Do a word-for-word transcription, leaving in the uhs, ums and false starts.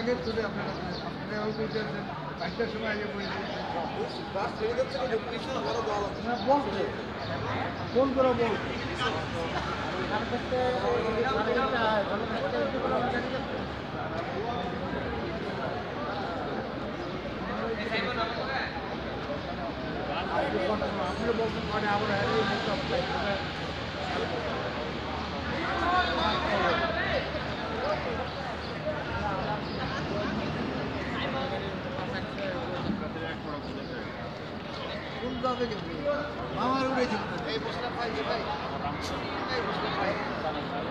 আগে চলে আপনারা আপনারা বলতেছেন পাঁচটার সময় আগে বলে বলছে ফোন করে বলছে আপনি বলছেন মানে আবার কোন যাবে কিন্তু আমার উড়েছিল এই বসটা ভাই ভাই এই বসটা ভাই